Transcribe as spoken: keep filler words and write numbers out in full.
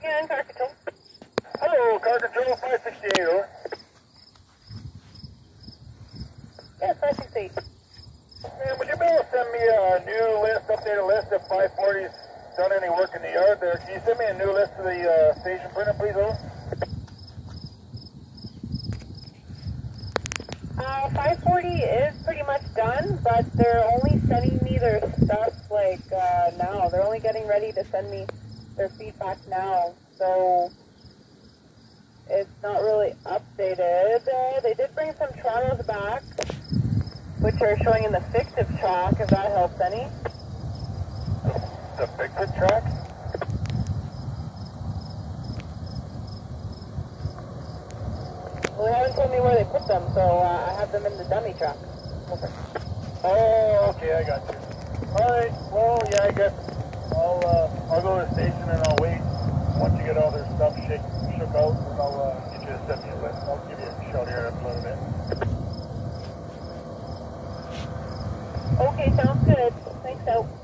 And car control. Hello, car control five sixty-eight, over. Yes, five sixty-eight. Man, would you be able to send me a new list, updated list if five forty's done any work in the yard there? Can you send me a new list to the uh, station printer, please, over? Uh, five forty is pretty much done, but they're only sending me their stuff like uh, now. They're only getting ready to send me their feedback now, so it's not really updated. Uh, they did bring some Torontos back, which are showing in the fictive track, if that helps any. The fictive track? Well, they haven't told me where they put them, so uh, I have them in the dummy track. Okay. Oh, okay, I got you. Alright, well, yeah, I guess I'll, uh, I'll go to the station and I'll wait. Once you get all their stuff shake, shook out, and I'll uh, get you to send me a list. I'll give you a shout here in a little bit. Okay, sounds good. Thanks, out.